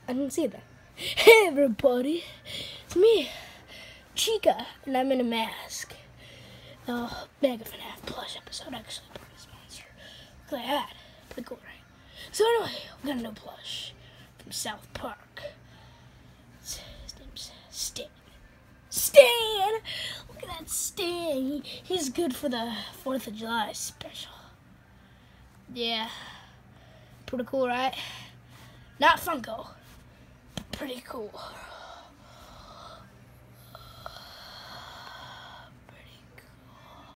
I didn't see that. Hey everybody, it's me, Chica, and I'm in a mask. The Mega FNAF plush episode actually pretty sponsor. Look at that. Pretty cool, right? So anyway, we got a new plush from South Park. His name's Stan. Stan! Look at that Stan. He's good for the 4th of July special. Yeah. Pretty cool, right? Not Funko. Pretty cool.